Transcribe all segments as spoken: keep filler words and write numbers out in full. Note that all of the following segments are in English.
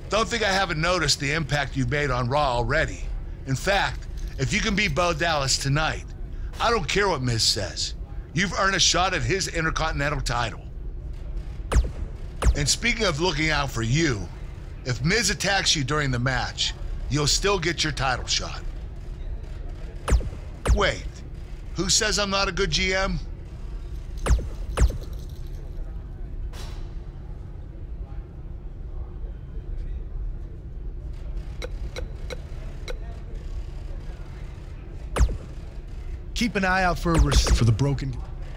Don't think I haven't noticed the impact you've made on Raw already. In fact, if you can beat Bo Dallas tonight, I don't care what Miz says. You've earned a shot at his Intercontinental title. And speaking of looking out for you, if Miz attacks you during the match, you'll still get your title shot. Wait, who says I'm not a good G M? Keep an eye out for a receipt for the broken.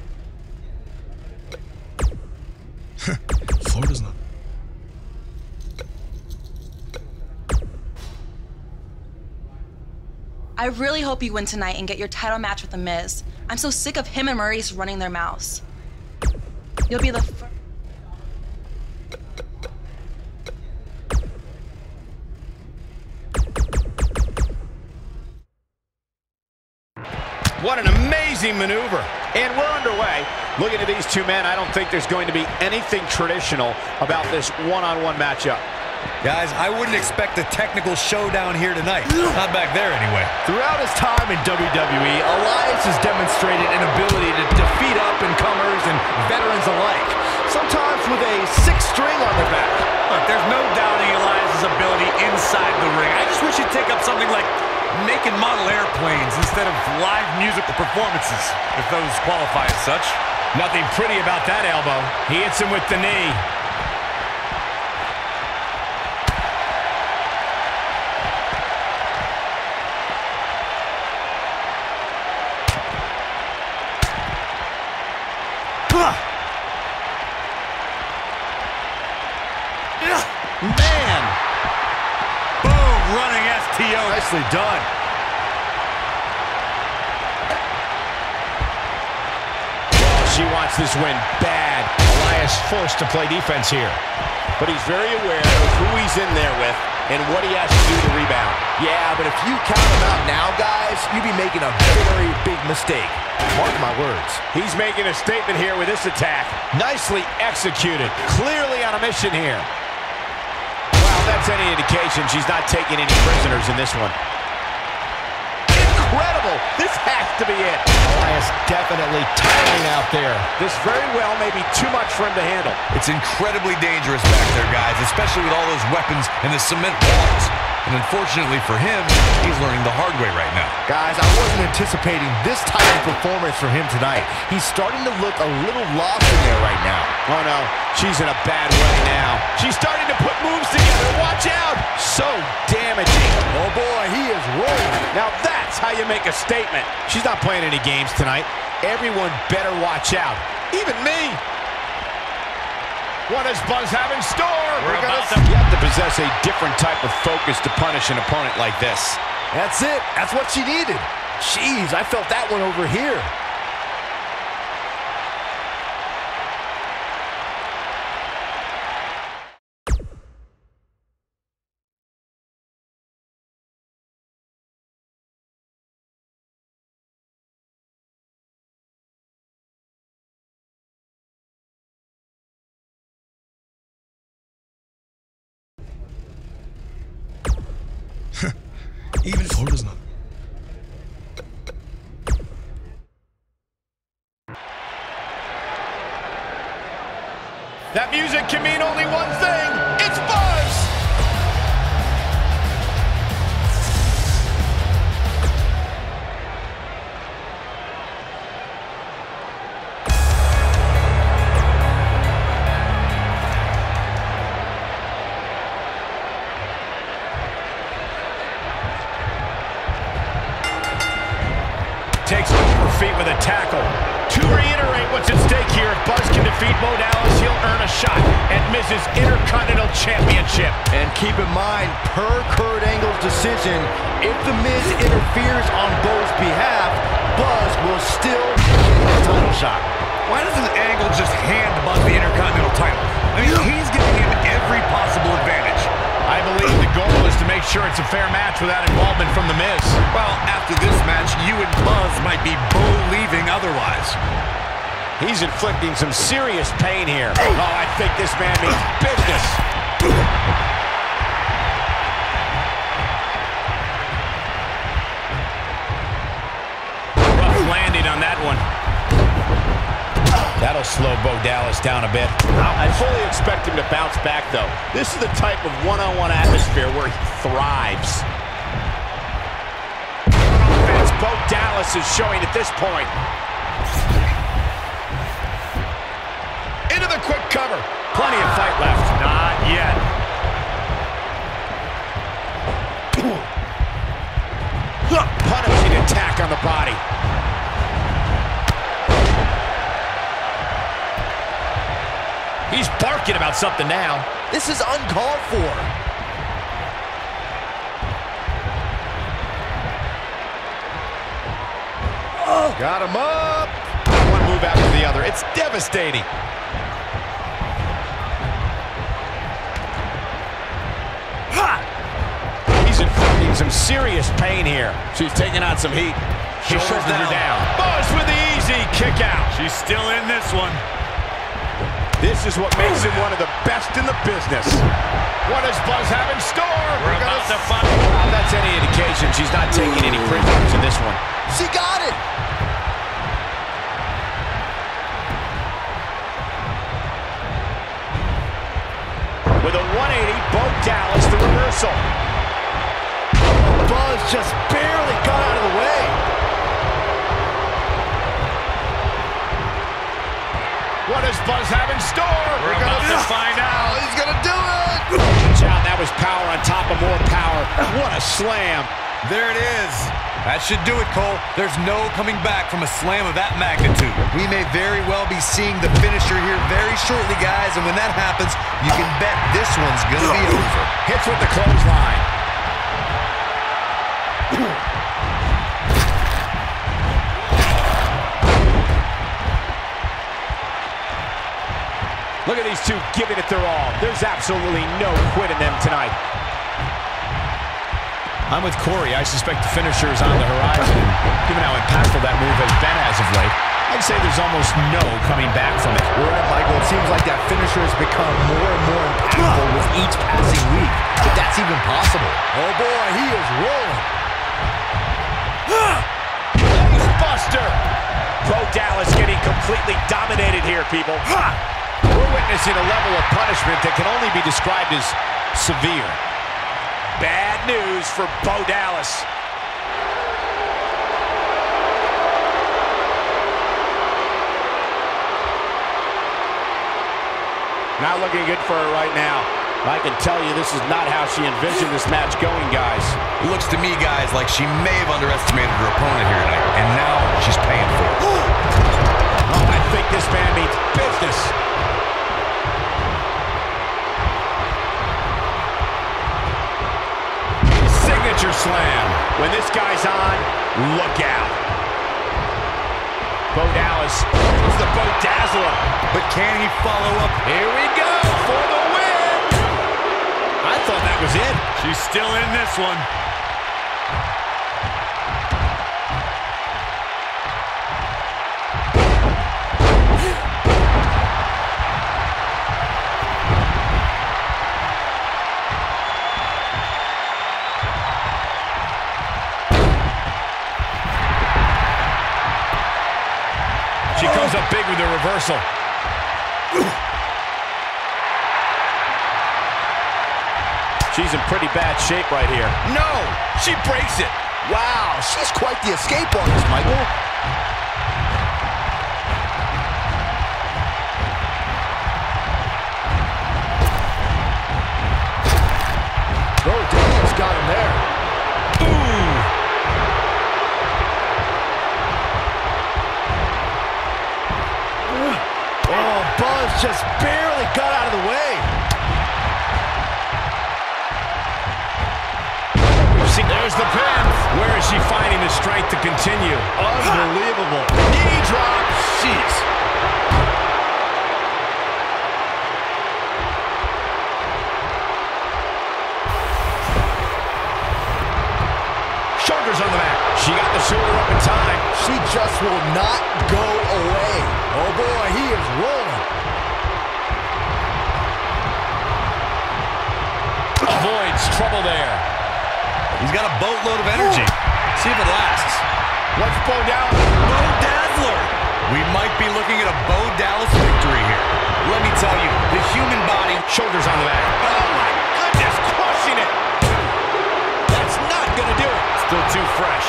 Florida's not. I really hope you win tonight and get your title match with The Miz. I'm so sick of him and Maurice running their mouths. You'll be the first. What an amazing maneuver. And we're underway. Looking at these two men, I don't think there's going to be anything traditional about this one-on-one matchup. Guys, I wouldn't expect a technical showdown here tonight. Not back there anyway. Throughout his time in W W E, Elias has demonstrated an ability to defeat up-and-comers and veterans alike. Sometimes with a sixth string on their back. Look, there's no doubting Elias' ability inside the ring. I just wish he'd take up something like making model airplanes instead of live musical performances, if those qualify as such. Nothing pretty about that elbow. He hits him with the knee. Man! Boom! Running S T O. Nicely done. Well, she wants this win bad. Elias forced to play defense here. But he's very aware of who he's in there with and what he has to do to rebound. Yeah, but if you count him out now, guys, you'd be making a very big mistake. Mark my words. He's making a statement here with this attack. Nicely executed. Clearly on a mission here. Well, that's any indication she's not taking any prisoners in this one. Incredible! This has to be it. Elias definitely tiring out there. This very well may be too much for him to handle. It's incredibly dangerous back there, guys, especially with all those weapons and the cement walls. And unfortunately for him, he's learning the hard way right now. Guys, I wasn't anticipating this type of performance from him tonight. He's starting to look a little lost in there right now. Oh, no. She's in a bad way now. She's starting to put moves together. Watch out. So damaging. Oh, boy, he is rolling. Now that's how you make a statement. She's not playing any games tonight. Everyone better watch out. Even me. What does Buzz have in store? We're, We're about to... You have to possess a different type of focus to punish an opponent like this. That's it. That's what she needed. Jeez, I felt that one over here. Even Florida's not. That music can mean only one thing. It's Buzz! Takes over feet with a tackle. To reiterate what's at stake here, if Buzz can defeat Bo Dallas, he'll earn a shot at Miz's Intercontinental Championship. And keep in mind, per Kurt Angle's decision, if The Miz interferes on Bo's behalf, Buzz will still get the title shot. Why doesn't Angle just hand Buzz the Intercontinental title? I mean, he's giving him every possible advantage. I believe the goal is to make sure it's a fair match without involvement from The Miz. Well, after this match, you and Buzz might be Bo-leaving otherwise. He's inflicting some serious pain here. Oh, I think this man means business. That'll slow Bo Dallas down a bit. I fully expect him to bounce back, though. This is the type of one-on-one atmosphere where he thrives. Offense Bo Dallas is showing at this point. Into the quick cover. Plenty of fight left. Not yet. Punishing attack on the body. He's barking about something now. This is uncalled for. Oh. Got him up. One move after the other. It's devastating. He's inflicting some serious pain here. She's taking on some heat. Shoulders, Shoulders down. Are down. Buzz with the easy kick out. She's still in this one. This is what makes him one of the best in the business. What does Buzz have in store? We're, We're about to find. If that's any indication, she's not taking any prisoners in this one. She got it. With a one eighty, Bo Dallas, the reversal. Buzz just barely got out of the way. What does Buzz have in store? We're, We're about gonna, to find out. Oh, he's going to do it. Watch out, that was power on top of more power. What a slam. There it is. That should do it, Cole. There's no coming back from a slam of that magnitude. We may very well be seeing the finisher here very shortly, guys, and when that happens, you can bet this one's going to be over. Hits with the clothesline. Look at these two giving it their all. There's absolutely no quit in them tonight. I'm with Corey. I suspect the finisher is on the horizon. Given how impactful that move has been as of late, I'd say there's almost no coming back from it. Right, Michael. It seems like that finisher has become more and more impactful with each passing week. If that's even possible. Oh, boy, he is rolling. Buster. Bo Dallas getting completely dominated here, people. We're witnessing a level of punishment that can only be described as severe. Bad news for Bo Dallas. Not looking good for her right now. I can tell you this is not how she envisioned this match going, guys. It looks to me, guys, like she may have underestimated her opponent here tonight, and now she's paying for it. Oh, I think this man means business. Signature slam. When this guy's on, look out. Bo Dallas is the Bo Dazzler. But can he follow up? Here we go for the win. I thought that was it. She's still in this one. She comes up big with the reversal. She's in pretty bad shape right here. No! She breaks it! Wow, she's quite the escape artist, Michael. Bo Dallas got him there. Boom! Oh, Buzz just barely got out of the way. See, there's the pin. Where is she finding the strength to continue? Unbelievable. Knee drop. Jeez. Shoulders on the mat. She got the shoulder up in time. She just will not go away. Oh, boy, he is rolling. Avoids trouble there. He's got a boatload of energy. See if it lasts. What's Bo down? Bo Dazzler. We might be looking at a Bo Dallas victory here. Let me tell you, the human body... Shoulders on the back. Oh, my goodness, crushing it. That's not going to do it. Still too fresh.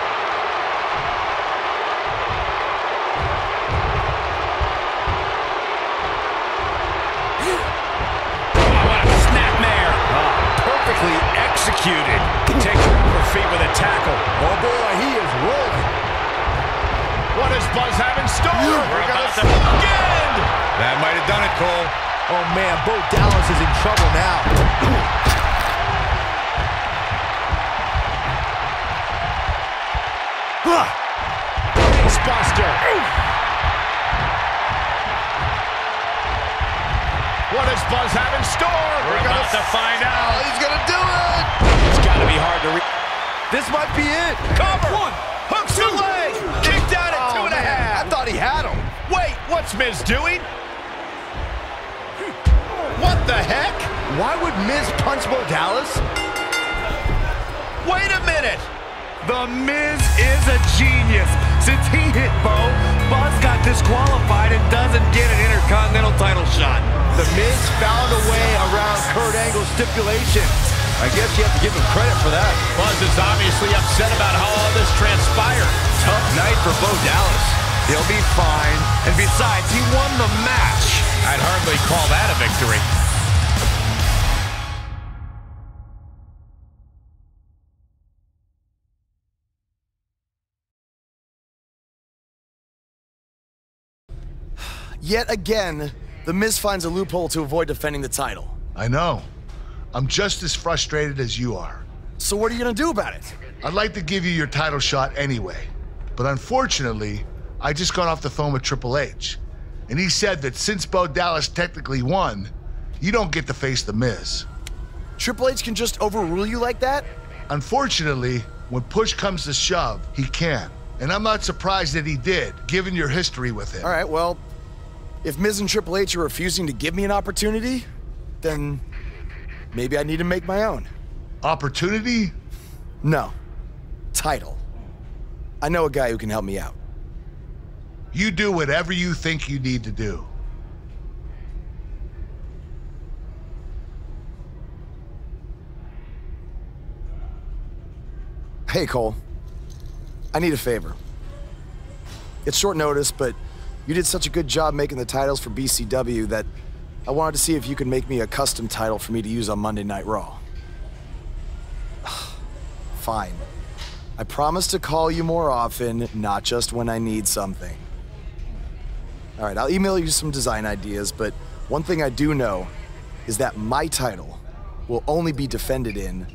Perfectly executed. Takes her off her feet with a tackle. Oh boy, he is rolling. What does Buzz have in store? We're about to begin. That might have done it, Cole. Oh man, Bo Dallas is in trouble now. Facebuster. What does Buzz have in store? We're, We're about to find out. He's gonna do it. It's got to be hard to read. This might be it. Cover. One. Hooks the leg. Kicked out at Oh, two and a man. half. I thought he had him. Wait, what's Miz doing? What the heck? Why would Miz punch Bo Dallas? Wait a minute. The Miz is a genius. Since he hit Bo, Buzz got disqualified and doesn't get an Intercontinental title shot. The Miz found a way around Kurt Angle's stipulation. I guess you have to give him credit for that. Buzz is obviously upset about how all this transpired. Tough night for Bo Dallas. He'll be fine. And besides, he won the match. I'd hardly call that a victory. Yet again, The Miz finds a loophole to avoid defending the title. I know. I'm just as frustrated as you are. So what are you gonna do about it? I'd like to give you your title shot anyway, but unfortunately, I just got off the phone with Triple H, and he said that since Bo Dallas technically won, you don't get to face The Miz. Triple H can just overrule you like that? Unfortunately, when push comes to shove, he can. And I'm not surprised that he did, given your history with him. All right, well, if Miz and Triple H are refusing to give me an opportunity, then maybe I need to make my own. Opportunity? No. Title. I know a guy who can help me out. You do whatever you think you need to do. Hey, Cole. I need a favor. It's short notice, but you did such a good job making the titles for B C W that I wanted to see if you could make me a custom title for me to use on Monday Night Raw. Fine. I promise to call you more often, not just when I need something. All right, I'll email you some design ideas, but one thing I do know is that my title will only be defended in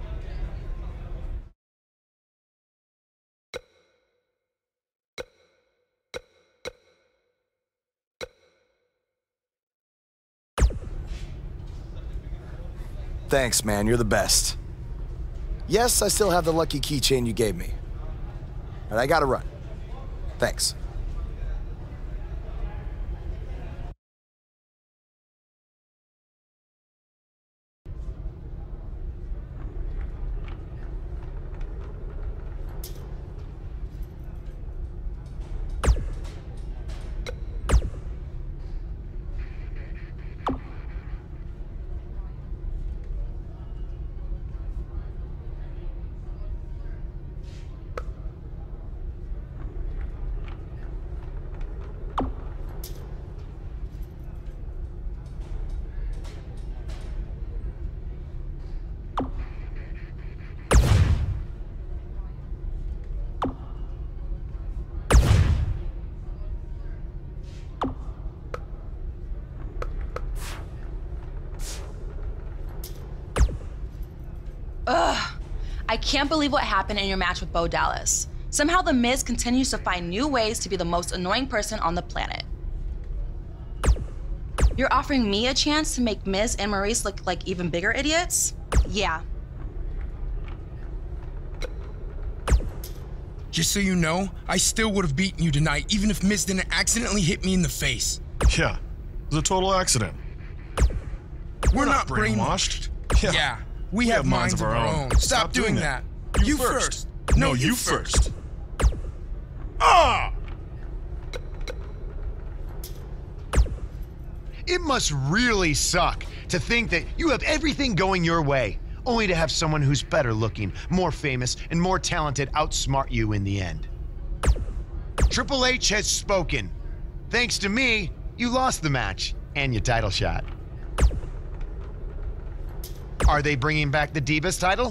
Thanks, man. You're the best. Yes, I still have the lucky keychain you gave me. But I gotta run. Thanks. Ugh. I can't believe what happened in your match with Bo Dallas. Somehow The Miz continues to find new ways to be the most annoying person on the planet. You're offering me a chance to make Miz and Maurice look like even bigger idiots? Yeah. Just so you know, I still would have beaten you tonight, even if Miz didn't accidentally hit me in the face. Yeah, it was a total accident. We're, We're not, not brainwashed. brainwashed. Yeah. yeah. We, we have, have minds, minds of our own. own. Stop, Stop doing, doing that. that. You, you first. first. No, you, you first. Ah! It must really suck to think that you have everything going your way, only to have someone who's better looking, more famous, and more talented outsmart you in the end. Triple H has spoken. Thanks to me, you lost the match and your title shot. Are they bringing back the Divas title?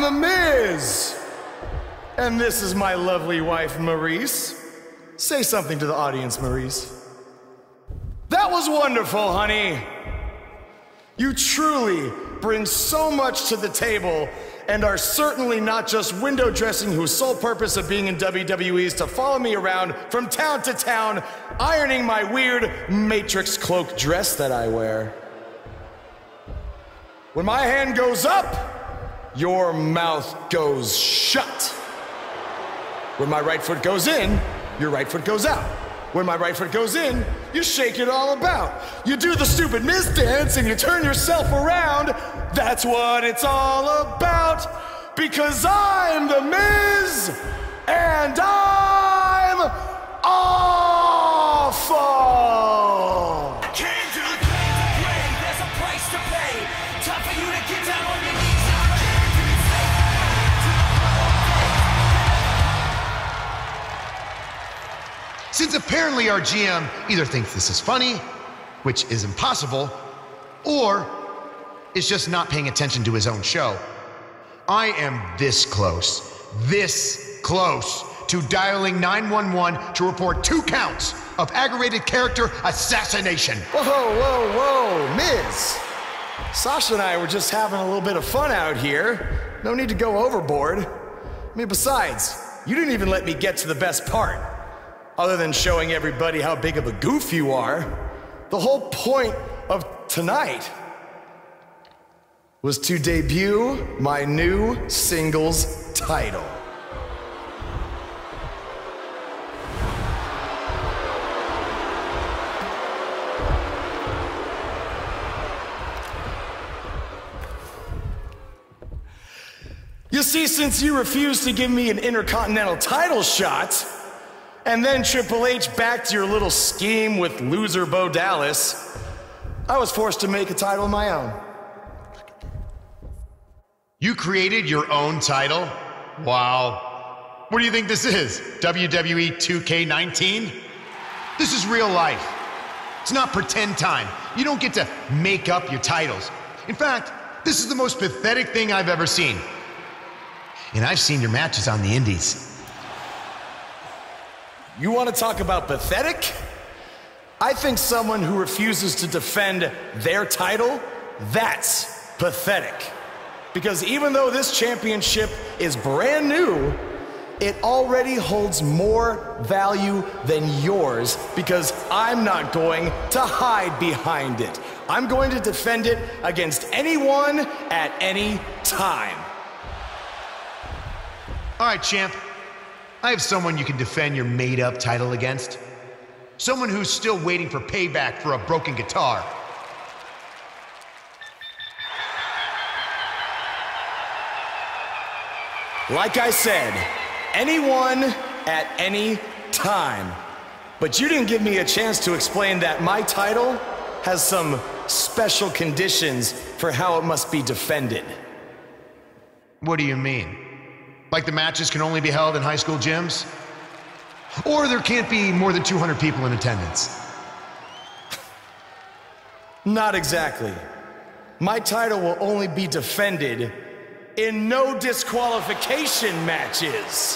The Miz. And this is my lovely wife, Maurice. Say something to the audience, Maurice. That was wonderful, honey. You truly bring so much to the table and are certainly not just window dressing whose sole purpose of being in W W E is to follow me around from town to town, ironing my weird Matrix cloak dress that I wear. When my hand goes up, your mouth goes shut. When my right foot goes in, your right foot goes out. When my right foot goes in, you shake it all about. You do the stupid Miz dance and you turn yourself around. That's what it's all about. Because I'm the Miz and I'm awful. I came to the grave to play. There's a price to pay. Time for you to get down on your knees. Since apparently our G M either thinks this is funny, which is impossible, or is just not paying attention to his own show, I am this close, this close to dialing nine one one to report two counts of aggravated character assassination. Whoa, whoa, whoa, Miz. Sasha and I were just having a little bit of fun out here. No need to go overboard. I mean, besides, you didn't even let me get to the best part. Other than showing everybody how big of a goof you are, the whole point of tonight was to debut my new singles title. You see, since you refused to give me an Intercontinental title shot, and then Triple H backed your little scheme with loser Bo Dallas, I was forced to make a title of my own. You created your own title? Wow. What do you think this is? W W E two K nineteen? This is real life. It's not pretend time. You don't get to make up your titles. In fact, this is the most pathetic thing I've ever seen. And I've seen your matches on the indies. You want to talk about pathetic? I think someone who refuses to defend their title, that's pathetic. Because even though this championship is brand new, it already holds more value than yours because I'm not going to hide behind it. I'm going to defend it against anyone at any time. All right, champ. I have someone you can defend your made-up title against. Someone who's still waiting for payback for a broken guitar. Like I said, anyone at any time. But you didn't give me a chance to explain that my title has some special conditions for how it must be defended. What do you mean? Like the matches can only be held in high school gyms? Or there can't be more than two hundred people in attendance? Not exactly. My title will only be defended in no disqualification matches.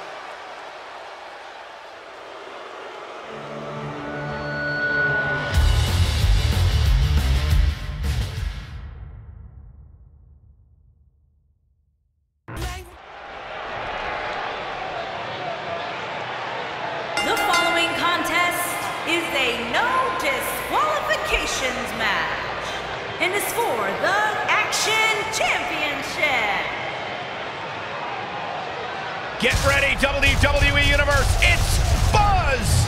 The following contest is a no disqualifications match and is for the Action Championship. Get ready, W W E Universe, it's Buzz!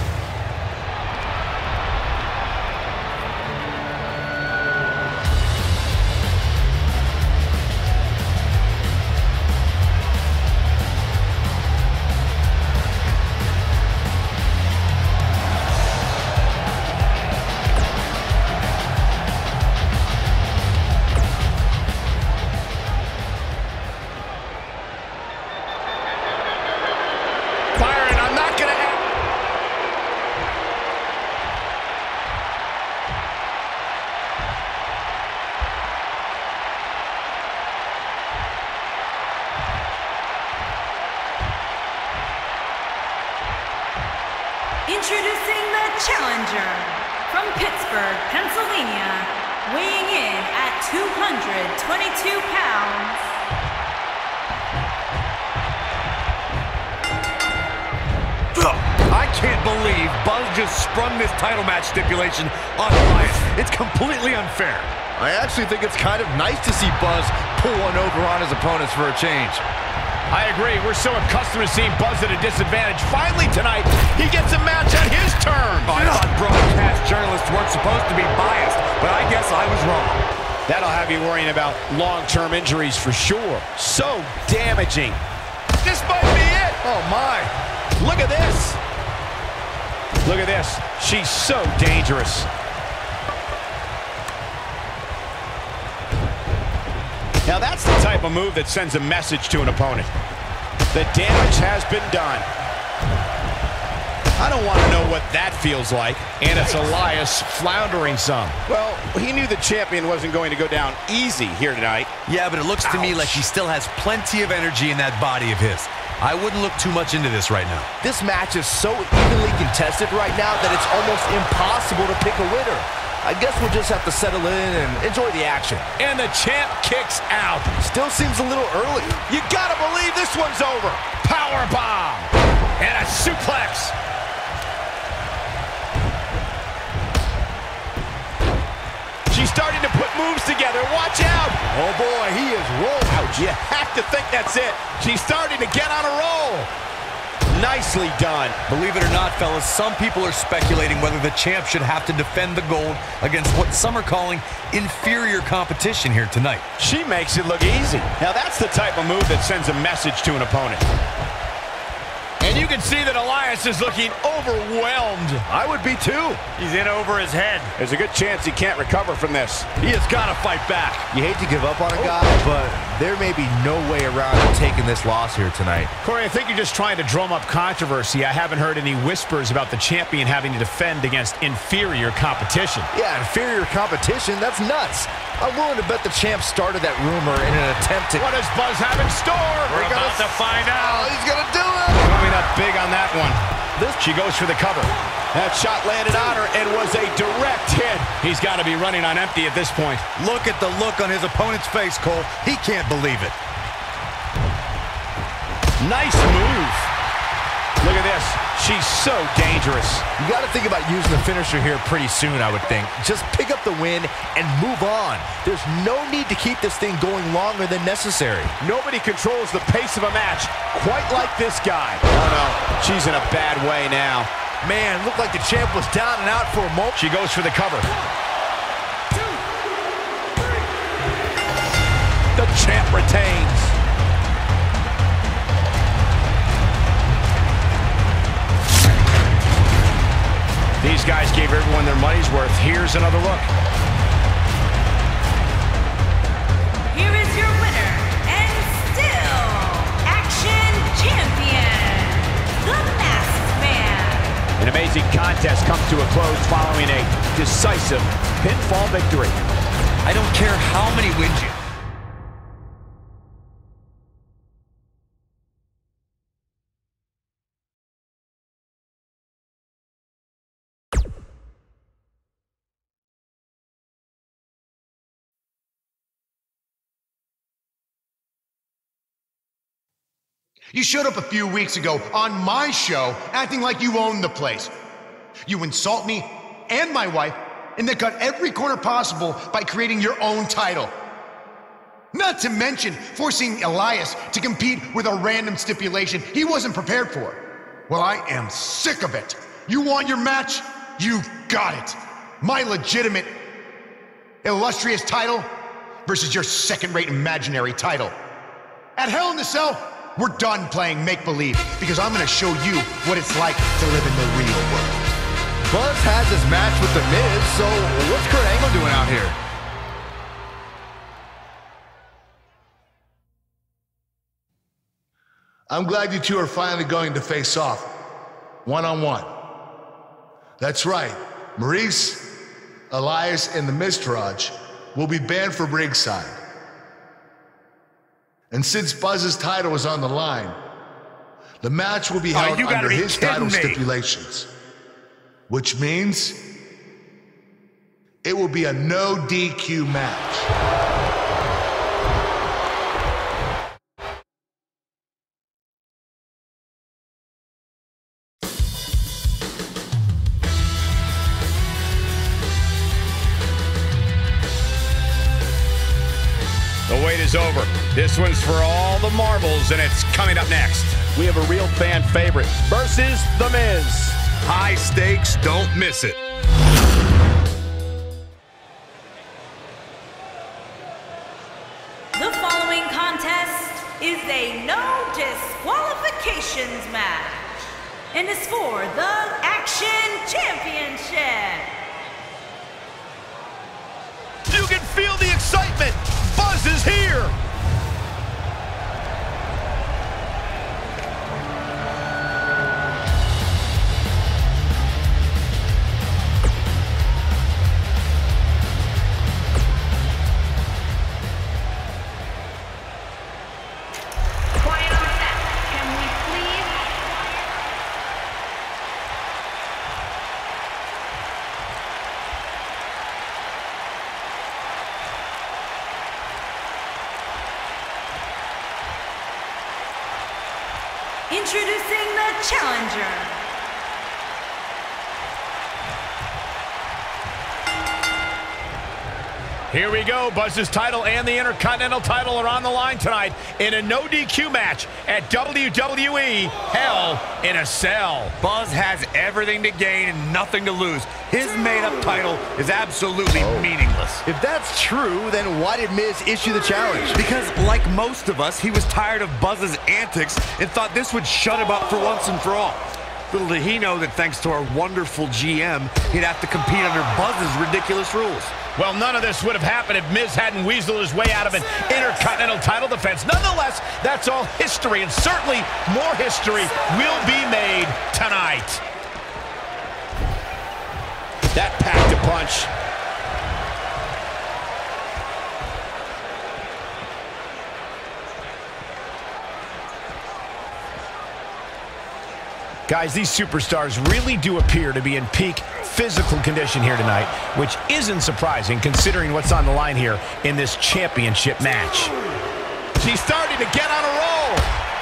Pittsburgh, Pennsylvania, weighing in at two hundred twenty-two pounds, I can't believe Buzz just sprung this title match stipulation on Elias. It's completely unfair. I actually think it's kind of nice to see Buzz pull one over on his opponents for a change. I agree. We're so accustomed to seeing Buzz at a disadvantage. Finally tonight, he gets a match on his terms. Oh, I thought broadcast journalists weren't supposed to be biased, but I guess I was wrong. That'll have you worrying about long-term injuries for sure. So damaging. This might be it. Oh, my. Look at this. Look at this. She's so dangerous. Now that's the type of move that sends a message to an opponent. The damage has been done. I don't want to know what that feels like. And it's Elias floundering some. Well, he knew the champion wasn't going to go down easy here tonight. Yeah, but it looks to me like he still has plenty of energy in that body of his. I wouldn't look too much into this right now. This match is so evenly contested right now that it's almost impossible to pick a winner. I guess we'll just have to settle in and enjoy the action. And the champ kicks out. Still seems a little early. You gotta believe this one's over. Power bomb. And a suplex. She's starting to put moves together. Watch out. Oh, boy, he is rolling. Ouch. You have to think that's it. She's starting to get on a roll. Nicely done. Believe it or not, fellas, some people are speculating whether the champ should have to defend the gold against what some are calling inferior competition here tonight. She makes it look easy. Now that's the type of move that sends a message to an opponent. And you can see that Elias is looking overwhelmed. I would be too. He's in over his head. There's a good chance he can't recover from this. He has got to fight back. You hate to give up on a guy, but there may be no way around taking this loss here tonight. Corey, I think you're just trying to drum up controversy. I haven't heard any whispers about the champion having to defend against inferior competition. Yeah, inferior competition? That's nuts. I'm willing to bet the champ started that rumor in an attempt to... What does Buzz have in store? We're We're about to find out. Oh, he's going to do it. Coming up big on that one. This, she goes for the cover. That shot landed on her and was a direct hit. He's got to be running on empty at this point. Look at the look on his opponent's face, Cole. He can't believe it. Nice move. Look at this. She's so dangerous. You got to think about using the finisher here pretty soon, I would think. Just pick up the win and move on. There's no need to keep this thing going longer than necessary. Nobody controls the pace of a match quite like this guy. Oh, no. She's in a bad way now. Man, looked like the champ was down and out for a moment. She goes for the cover. The champ retains. These guys gave everyone their money's worth. Here's another look. here is your winner, and still Action Champion, the Masked Man. An amazing contest comes to a close following a decisive pinfall victory. I don't care how many wins you... You showed up a few weeks ago on my show acting like you owned the place. You insult me and my wife and then cut every corner possible by creating your own title. Not to mention forcing Elias to compete with a random stipulation he wasn't prepared for. Well, I am sick of it. You want your match? You got it. My legitimate, illustrious title versus your second-rate imaginary title. At Hell in the Cell, we're done playing make-believe because I'm gonna show you what it's like to live in the real world. Buzz has his match with The Miz, so what's Kurt Angle doing out here? I'm glad you two are finally going to face off, one-on-one. That's right, Maurice, Elias, and the Miztourage will be banned from ringside. And since Buzz's title is on the line, the match will be held oh, under his title me. stipulations. Which means It will be a no D Q match. The wait is over. This one's for all the marbles, and it's coming up next. We have a real fan favorite versus The Miz. High stakes, don't miss it. The following contest is a no disqualifications match and is for the Action Championship. You can feel the excitement. Buzz is here. Quiet on set. Can we please? Introducing the challenger. Here we go. Buzz's title and the Intercontinental title are on the line tonight in a no D Q match at W W E Hell in a Cell. Buzz has everything to gain and nothing to lose. His made-up title is absolutely meaningless. If that's true, then why did Miz issue the challenge? Because, like most of us, he was tired of Buzz's antics and thought this would shut him up for once and for all. Little did he know that thanks to our wonderful G M, he'd have to compete under Buzz's ridiculous rules. Well, none of this would have happened if Miz hadn't weaseled his way out of an Intercontinental title defense. Nonetheless, that's all history, and certainly more history will be made tonight. That packed a punch. Guys, these superstars really do appear to be in peak physical condition here tonight, which isn't surprising considering what's on the line here in this championship match. She's starting to get on a roll.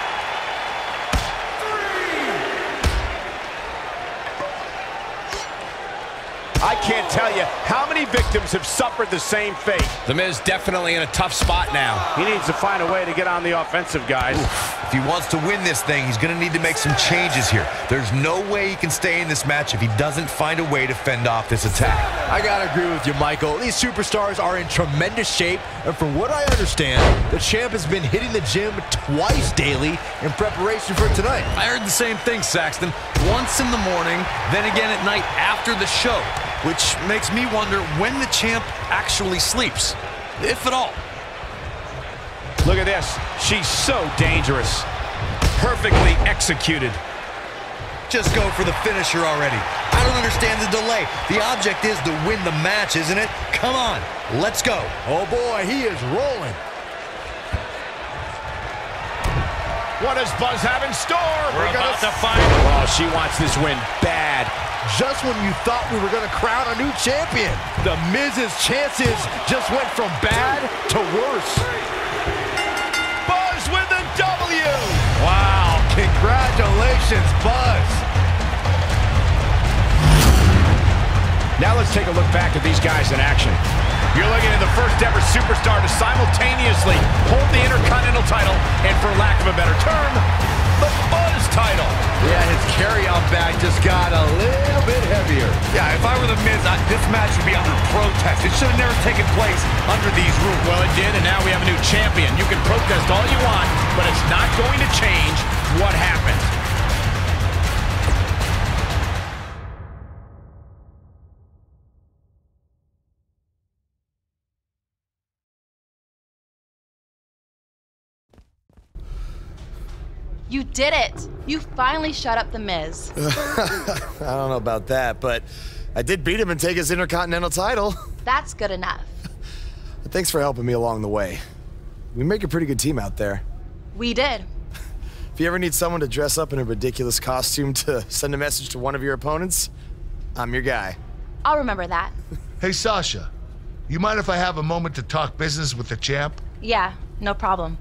I can't tell you how many victims have suffered the same fate. The Miz definitely in a tough spot now. He needs to find a way to get on the offensive, guys. Oof. If he wants to win this thing, he's going to need to make some changes here. There's no way he can stay in this match if he doesn't find a way to fend off this attack. I gotta agree with you, Michael. These superstars are in tremendous shape, and from what I understand, the champ has been hitting the gym twice daily in preparation for tonight. I heard the same thing, Saxton. Once in the morning, then again at night after the show, which makes me wonder when the champ actually sleeps, if at all. Look at this. She's so dangerous. Perfectly executed. Just go for the finisher already. I don't understand the delay. The object is to win the match, isn't it? Come on, let's go. Oh boy, he is rolling. What does Buzz have in store? We're, We're about to find Oh, she wants this win bad. Just when you thought we were going to crown a new champion, the Miz's chances just went from bad to worse. Buzz with the W! Wow, congratulations, Buzz. Now let's take a look back at these guys in action. You're looking at the first ever superstar to simultaneously hold the Intercontinental title and, for lack of a better term, the Buzz title. Yeah, his carry-on bag just got a little bit heavier. Yeah, if I were the Miz, I, this match would be under protest. It should have never taken place under these rules. Well, it did, and now we have a new champion. You can protest all you want, but it's not going to change what happened. You did it! You finally shut up the Miz. I don't know about that, but I did beat him and take his Intercontinental title. That's good enough. Thanks for helping me along the way. We make a pretty good team out there. We did. If you ever need someone to dress up in a ridiculous costume to send a message to one of your opponents, I'm your guy. I'll remember that. Hey, Sasha, you mind if I have a moment to talk business with the champ? Yeah, no problem.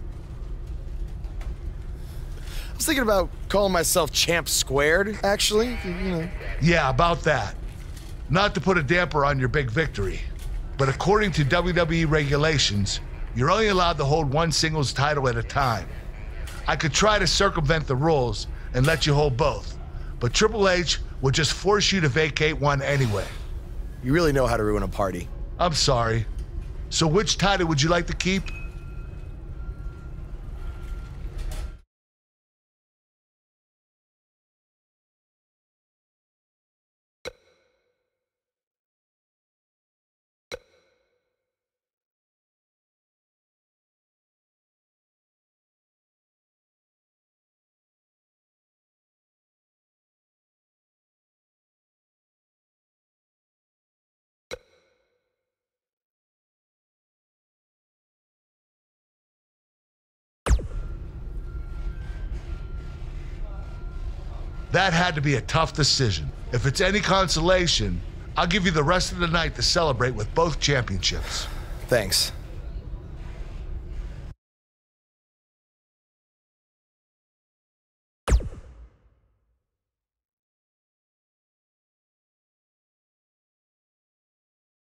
I was thinking about calling myself Champ Squared, actually. You know. Yeah, about that. Not to put a damper on your big victory, but according to W W E regulations, you're only allowed to hold one singles title at a time. I could try to circumvent the rules and let you hold both, but Triple H would just force you to vacate one anyway. You really know how to ruin a party. I'm sorry. So which title would you like to keep? That had to be a tough decision. If it's any consolation, I'll give you the rest of the night to celebrate with both championships. Thanks.